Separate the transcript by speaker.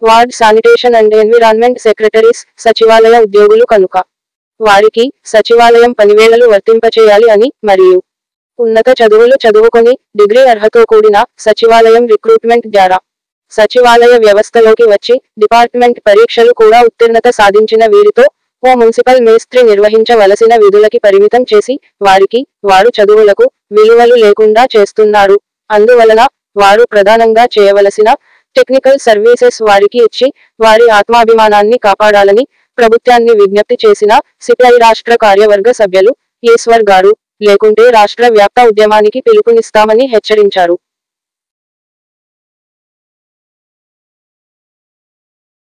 Speaker 1: Ward sanitation and environment secretaries సచివాలయ ఉద్యోగులు కనుక వారికి సచివాలయం పనివేళలు వర్తింపచేయాలి అని మరియు ఉన్నత చదువులు చదువుకొని డిగ్రీ అర్హతతో కూడిన సచివాలయం రిక్రూట్మెంట్ ద్వారా సచివాలయ వ్యవస్థలోకి వచ్చి డిపార్ట్మెంట్ పరీక్షలు కూడా ఉత్తీర్ణత సాధించిన వీరితో ఓ మున్సిపల్ మేస్త్రి నిర్వహించవలసిన విధులకి పరిమితం చేసి వారు చదువులకు విలువలు లేకుండా చేస్తున్నారు. అందువలన వారు ప్రధానంగా చేయవలసిన టెక్నికల్ సర్వీసెస్ వారికి ఇచ్చి వారి ఆత్మాభిమానాన్ని కాపాడాలని ప్రభుత్వాన్ని విజ్ఞప్తి చేసిన సిపిఐ రాష్ట్ర కార్యవర్గ సభ్యులు ఈశ్వర్ గారు. లేకుంటే రాష్ట్ర వ్యాప్త ఉద్యమానికి పిలుపునిస్తామని హెచ్చరించారు.